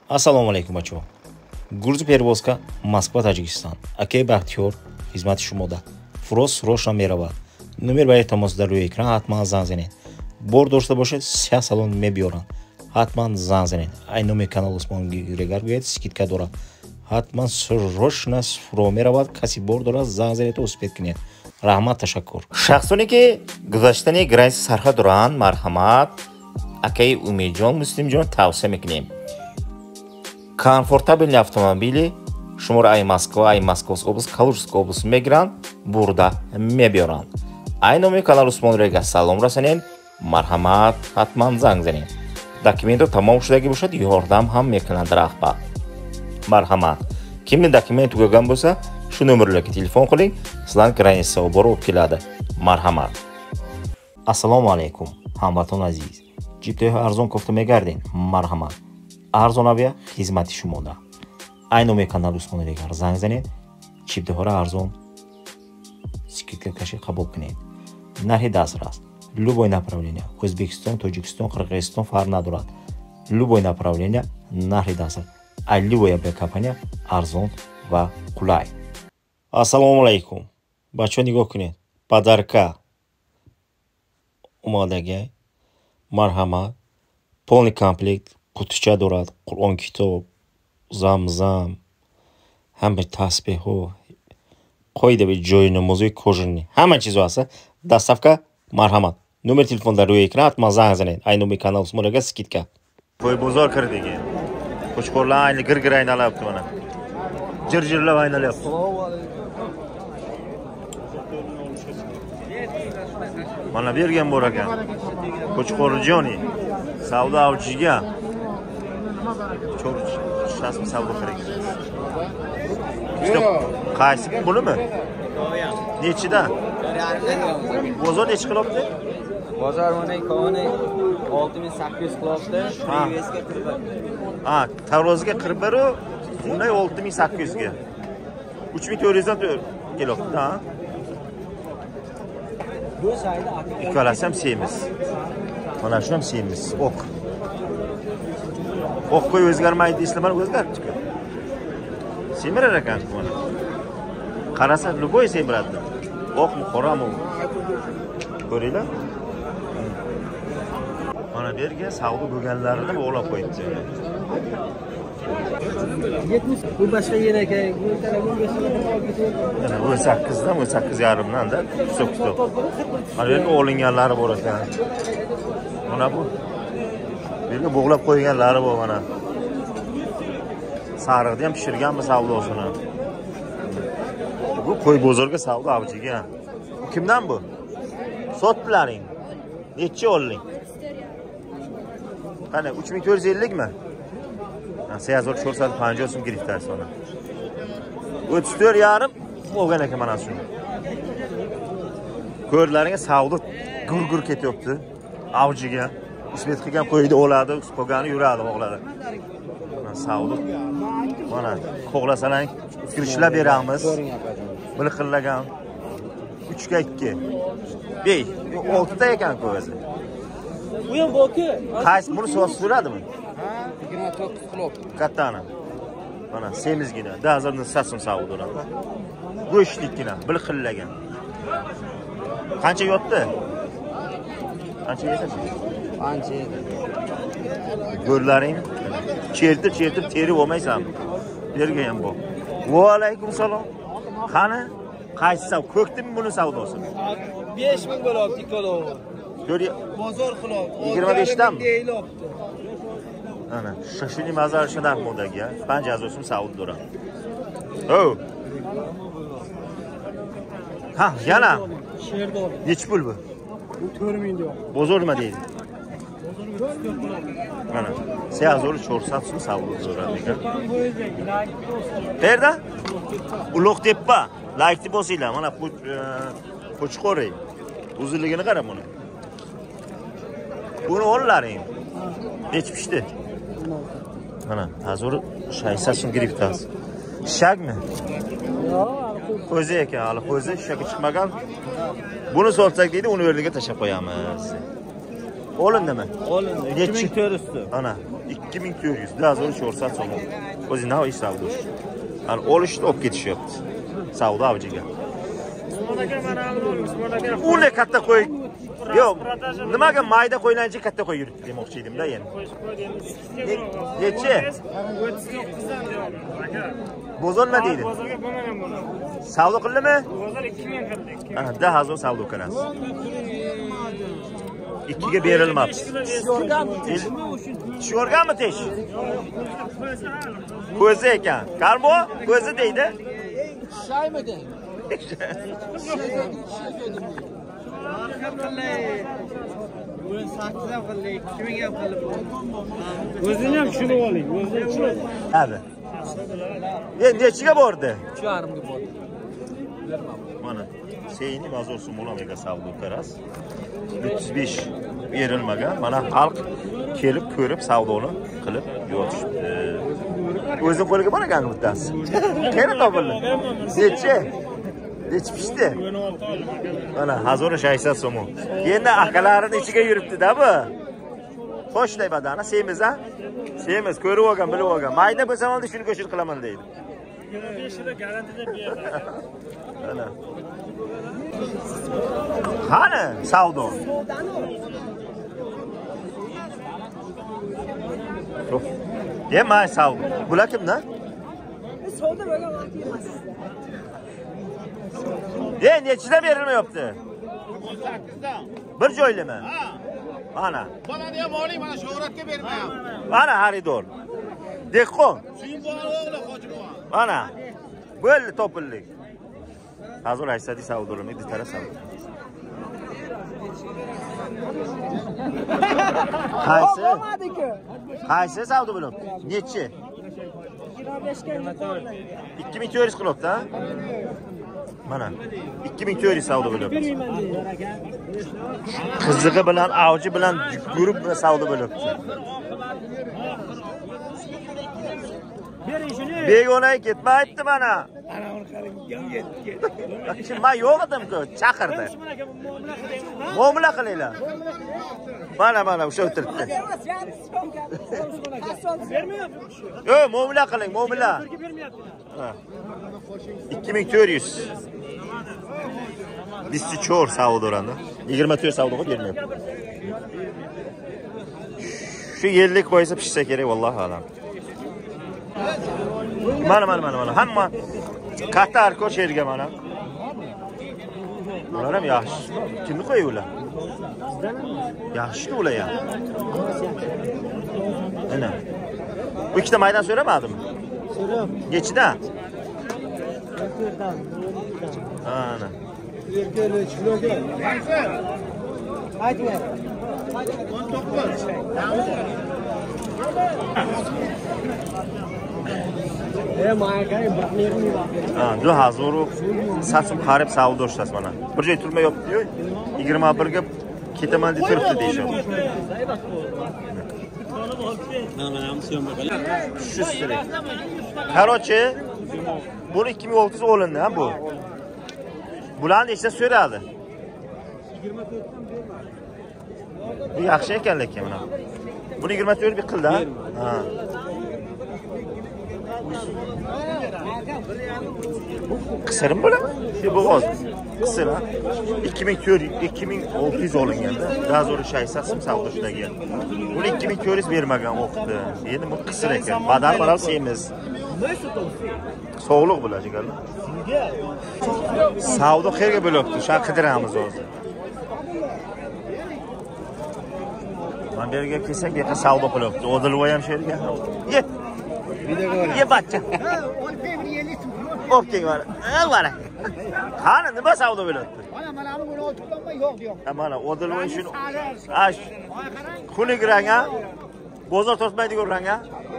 Assalomu alaykum bachoo. Грузоперевозка Москва-Таджикистан. Акей Бахтиёр, хизмати шумода. Фурос рошна меравад. Номер ба илтимос дар рӯи экран ҳатман занг занед. Бор дошта бошед 3 салон мебиёранд. ҳатман занг занед. Ай номи канал Усмон Грегор гӯяд скидка дорад. ҳатман рошна фуро меравад. Каси бор дорад занг занед то успед кинед. Раҳмат, ташаккур. Шахсоне ки гузаштани граниси сарҳад доранд, марҳамат. Акей Умидҷон, Муслимҷон тавсия мекунем. Комфортабельни автомобили шумора ай Москва, ай Московская область, Калужская область мегиранд, бурда мебиёранд. Ай номи канал Усмон Рега салом расонед, марҳамат, ҳатман занг занед. Документро тамом шудагӣ бошад, ёрдам ҳам мекунанд раҳбар. Марҳамат. Кимни документ тугаган бўлса, шу номерларга телефон қилинг, силан граниса оборо олиб келadi. Марҳамат. Ассалому алайкум, ҳамватон азиз. Ҷиптои арзон кофта мегарден? Марҳамат. Арзонавия хизмати шумода. Ай номи канал Усмон Регар занг занед, чиптоҳоро арзон скидка каши қабул кунед. Нархи дастрас. Любой направление. O'zbekiston, Tojikiston, Qirg'iziston farq надорад. Любой направление нархи дастрас. Ай любой авиакомпания арзон ва қулай. Ассалому алайкум. Бачо нигоҳ кунед. Падарка омадаги. Марҳамат. Полный комплект. Quticha дорад, Qur'on kitob, zamzam, hamma tasbihо, qoida va joy namozi kojani, hamma chizo аса. Dastavka, marhamat. Nomer telefonda ro'y ekran ҳатман занг занед. Ай номи канал Усмон Рега скидка. Qo'y bozor kirdik. Qo'chqorlar ayni gir-gir aynalyapti mana. Jir-jirlab aynalyapti. Mana bergan bor ekan. Qo'chqorjoni savdo avjiga Şahsım savdo kerak. İşte qaysi bunimi? Nechida? Bozor nech qilibdi? Bozor mana koni 6800 qilibdi. Privesga 41. Ha, Tavrozga 41 u, unday 6800 ga. 3400 dan kelyapti, ha? Bu sayda ikkalasi ham semiz. Mana shu ham semiz. Ok. Ok qo'y o'zgarmaydi deysizlar, o'zgaribdi-ku. Semirar ekan mana. Qarasa, любой semiradi. Oqmi, qorami? Ko'ringlar. Mana bu yerga savdo bo'lganlarini bog'lab qo'yibdi. 70 bu boshqa yer ekan. Bu telefon Mana 18 dan 18,5 dan hisob-kitob. Mana bu yerga olinganlari bor ekan. Mana bu yerga bog'lab qo'yganlari bor mana. Sariqni ham pishirganmi savdosini. Bu qo'y bozorga savdo avjiga. Kimdan bu? Sotdilaring. Necha olding? Qani 3450 mi? 3450 so'm giriftar sona. 34,5 bo'lgan ekan mana shuni. Ko'rlaringa savdo gur-gur ketyapti. Avjiga. Ismet qilgan qo'ydi oladi, qolgani yuradi, o'g'ladi. Mana savdo. Mana qo'g'lasalang kirishlar beramiz. Biliqillagan 3 ga 2. 5, 6 ta ekan ko'zi. Bu ham borku. Qaysi buni so'z suradimi? Ha, 29 qilib. Kattani. Mana semizgina, dazirni sasim savdolar. Go'shtlikgina, biliqillagan. Qancha yotdi? Qancha yetadi? Qancha edi? Go'rlaring chertib terib olmaysan. Berga ham bor. Va alaykum salom. Qani? Qaysi ko'kdimi buni savdosi? 5000 bo'lyapti ikkalo. Bozor qilib. 25 dan. Deyilibdi. Ana, shashini mazar shundan modaga 5000 so'm savdo do'ram. Oh. Ha, yana. Sherda. Nech pul bu? Bu 4000 diyor. Bozor nima deydi? Mana 3400 so'm savdo do'ram ekan. Qayerda? Ulug'tepa. Laykni bosinglar. Mana Qo'chqori. Uzunligini qarab buni. Buni o'llaring. Nech pishdi? Mana, hozir 60 so'm giriftas. Shagmi? Yo'q, qo'zi ekan, hali qo'zi shagi chiqmagan. Buni sotsak deydi, uni o'rniga tashlab qo'yamiz. Olundimi? Olindi. 2400. Ana 2400. Biraz onu sho'rsat so'm. O'zi nima ish savdo. Ana olishni olib ketishyapti. Savdo avjiga. Uni katta qo'y. Yo'q, nimaga mayda qo'ylanchi katta qo'y yuribdi demoqchi edim-da endi. Nechi? Bozor nima deydi? Bozorga bo'lmagan buni. Savdo qildimi? Bozor 2000 qildik. Ana, 10,000 savdo qilasiz. 2ga berilmabdi. Tushorganmi tesh? Ko'zi ekan. Qarbo, ko'zi deydi. Shaymidi. O'zini ham tushunib oling. O'zini tushunib. Hadi. Nechiga bordi? 3,5 ga bordi. Mana seyni bozor sumolamiga savdo qilasiz. 305 berilmagan. Mana xalq kelib ko'rib savdoni qilib yotishibdi. O'zing qo'liga bor ekan bittasi. Qani topildi? Nechi pishdi? Mana 1080 so'm. Endi akalarini ichiga yuribdi-da bu. Xo'shday badana semiz a? Semiz ko'rib olgan, bilib olgan. Mayda bo'lsa ham shuni ko'shil qilaman deydi. 5 yilda garantiya berdi. Ana. Qani savdo? Yo'q. Demay savdo. Bular kimdan? Savdo bo'lgan vaqt emas. Nechida berilmayapti? 18dan. Bir joylimi? Ha. Ana. Bolani ham oling, mana shohratga bermayapti. Ana xaridor. Dehqon. Suyim bor o'g'li Hojiboy. Ana. Bo'ldi topildik. Hozir aytadi savdolarni ditara savdo. Qaysi? Qaysi savdo bo'lib? Nechi? 25 ga 2400 qilyapti-a? Mana 2400 savdo bo'lib. Qizig'i bilan, avji bilan guruh bilan savdo bo'lib. Bering shuni. Begonaga ketmayapti mana. Ana uni qarang, ketdi. Kim men yo'q edim-ku, chaqirdi. Muomala qilinglar. Mana o'sha o'tiribdi. Bermayapti. Yo'q, muomala qiling, muomala. Bermayapti. 2400. Distichor savdolarni 24 savdoga bermayapti. Shu yerlik qo'ysa pishsa kerak, vallahi alam. Mana. Hamma Qatar ko'cherga mana. Ular ham yaxshi. Kimni qo'yular? Yaxshi ular ham. Ana. Bu ikkita maydan so'ramadimi? So'rab. Nechidan? Ana. Yerga chiqloga. Aytma. 2000 qarib savdo ishlasiz mana. Bir joy turmayapti-yu. 21 ga ketaman deb turibdi deyshadi. Shu siri. Qarochi buni 2600 olindi, ha bu. Bularni esa so'radi. 24 bu yaxshi ekan lekin mana. Buni 24 bir qildi, ha. Ha. Qisirmi bo'ladimi? Shu bo'g'oz. Qisir, ha. 2600 olinganda, Razor Shaysa sim savdoshdagi. Buni 2400 bermagan o'qdi. Endi bu qisir ekan. Badal baral semiz. Sog'liq bo'ladi, jigarlar. Savdo qayerga bo'lyapti? Shu qidiramiz hozir. Men bu yerga kelsak, bu yerga savdo qilyapti. Odilvoy ham shu yerga. Ye bachcha. O'pking mana. Mana. Qani nima savdo bo'lyapti? Mana buni o'tibmanmi yo'q diyor. Mana Odilvoy shuni. Ash. Xulik ranga. Bozor tortmaydigan ranga.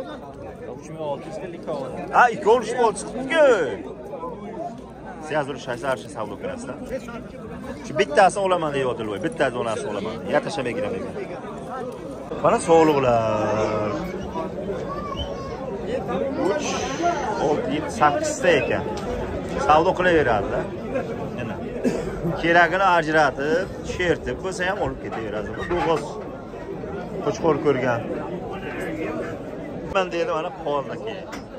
3600 oldi. Ha, 200 chiqdi-ku. Siyazur Shaysa savdo qilasiz-da. Shu bittasini olaman deydi Odilvoy. Bittasi onasi olaman. Yatashamay kiraman. Mana sog'liqlar. 3 6 8 ta ekan. Savdo qilaveradi-da. Mana. Keragini ajratib, chertib bo'lsa ham olib ketaveradi. Bo'g'oz Qo'chqor ko'rgan. Men dedi mana qo'ldaki.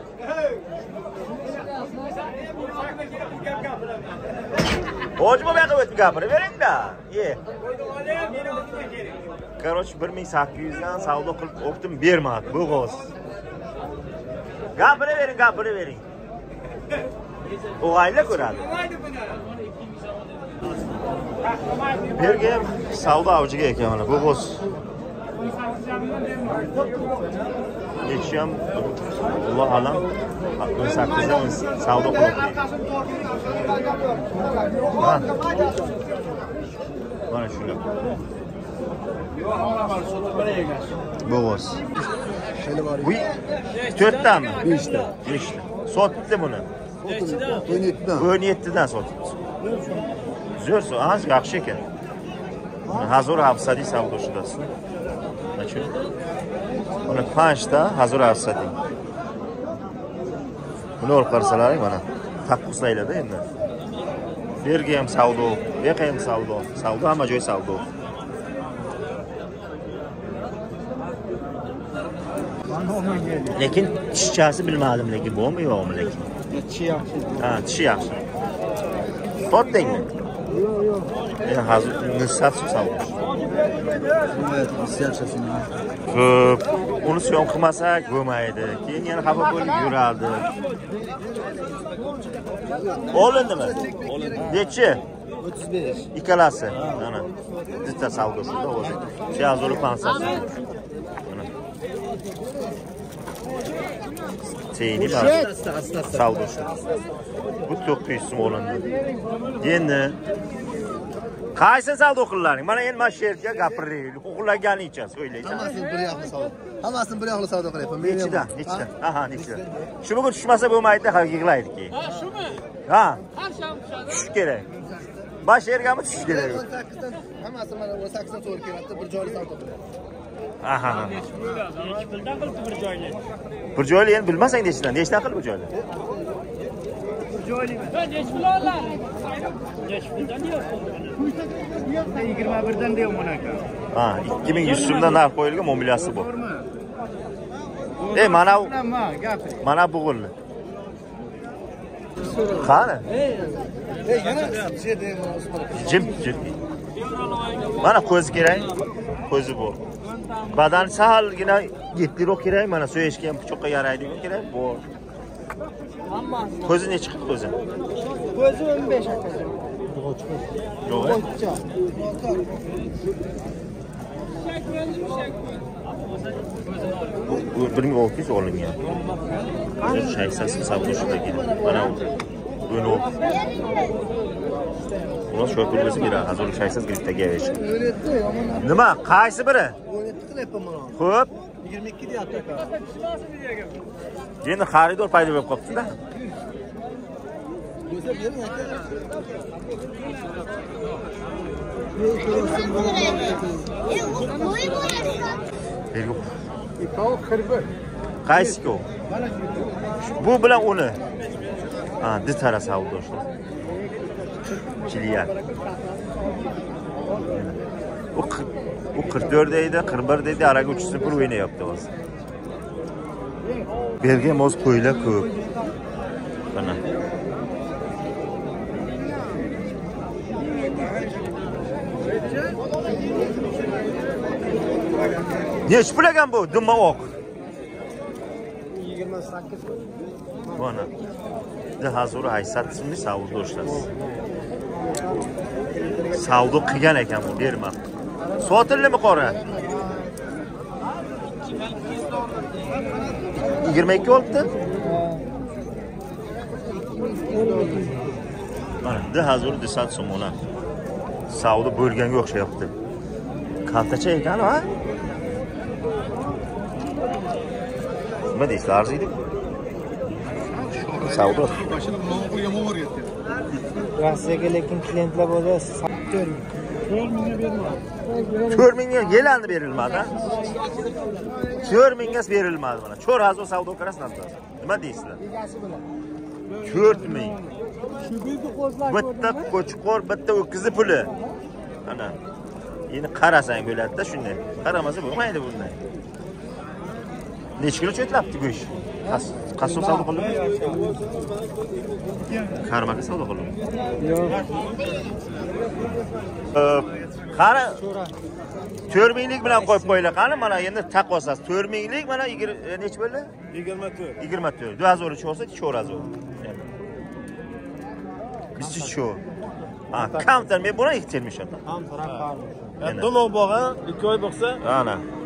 Hojma yoqqa o'tib gapiravering-da. Короче, 1800 dan savdo qilib o'qdim, bermadi. Bo'g'oz. Gapiravering. O'g'ayla ko'radi. Berga savdo avjiga ekan mana bo'g'oz. Geçiyam Allah alam 18'den savdo qilib. Mana shunday. Bo'g'oz. Bu 4 tami? 5 ta. Sotdi buni. 17dan sotdi. Zo'r, az yaxshi ekan. 1700 savdo shudasi. Açın. Buna 5 ta 1700. Buni olib qarasalaring mana. Taqquslaylar-da endi. Berga ham savdo, yoqqa ham savdo. Savdo hamma joy savdo. Lekin tishchasi bilmadim lekin bo'lmi yo'qmi lekin. Tishi yaxshi. Ha, tishi yaxshi. Sotdingmi? Yo'q. Endi hozir nisbati savdo. Ko'p. Uni siyom qilmasak bo'lmaydi. Keyin yana xafa bo'lib yuradi. Olindimi? Olindi. Nechi? 35. Ikkalasi. Mana. Bitta savdo shunda o'zi. 650. Mana. Teyini bor. Savdo shu. Bu 900 so'm olindi. Endi qaysi savdo qillaring? Mana endi mana sherga gapiraylik. Uxlaganicha so'ylaysiz. Hammasini bir yoqli savdo qilyapman. Nechidan? Aha, nechidan. Shu bugun tushmasa bo'lmaydi, ha yig'laylik. Ha, shumi? Ha. Qancham tushadi? Tush kerak. Bash yergami tush kerak? 8dan hammasi mana 8dan to'g'ri kelyapti, bir joyli savdo qilyapti. Aha. Nechi puldan qilibdi bir joyni? Bir joyli endi bilmasang nechidan qilib bu joyli? Bir joyli. Ben nechi pul olar? Nechi puldan deyapsiz? 21dan deyapman buni aka. Ha, 2100 so'mdan narx qo'yilgan mo'milasi bu. Mana bu. Mana bu g'ulni. Qani? Yana Jim. Mana ko'z kerak. Ko'zi bu. Badan salgina yettiroq kerak. Mana so'yishga ham pichoqqa yaraydigan kerak. Bu. Ko'zi nechi chiqdi ko'zi? Ko'zi 15 aka. Yo'q. 1600 olingan. Shaysasi savdoshidagi. Mana bu. Bunu. Ular shu pulga beradi. Hozir shaysas giribdagi avish. Nima? Qaysi biri? 17 qilyapman mana. Xo'p. 22 deyapti aka. Endi xaridor paydo bo'lib qopti-da. Bo'lsa bering aka. Yo'q. Ikkovi 41. Qaysi ku? Bu bilan uni. Ha, ditara savdoshlar. Chiliyan. U 44 deydi, 41 deydi, araga 300 pul o'ynayapti o'zi. Bergan moz qo'ylar ko'p. Mana. Nech pul ekan bu? Dumma oq. 28. Mana. De hazır haysat ismli savdoshlar. Savdo qilgan ekan bu, bermadi. Sotildimi qora? 22 olibdi. Mana, de hazır desat so'mona. Savdo bo'lganga o'xshayapti. Kaltacha ekan, ha? Nima deysiz, arziydi? Savdo. Rossiyaga lekin klientlar bo'lsa 4 mingga yelandi berilmadi. 4 mingga berilmadi mana. Cho'r hazır savdo qilasiz. Nima deysizlar? 4 ming. Bitta qo'chqor, bitta o'kizi puli. Ana. Endi qarasang bo'ladi-da shunday. Qaramasa bo'lmaydi bunday. Necha kilo chetlabdi go'sh? Qassob savdo qildimi? Karmaga savdo qildimi? Yo'q. Qara 4000lik bilan qo'yib qo'ylar. Qani mana endi taqvosiz 4000lik mana necha bo'ldi? 24. 24. 2000 chiqsa 4000. Bizchi shu. Ha, kamtar men buni ihtirmishim. Ham taraf qar. Endi to'lov bo'lgan 2 oy bo'lsa, ana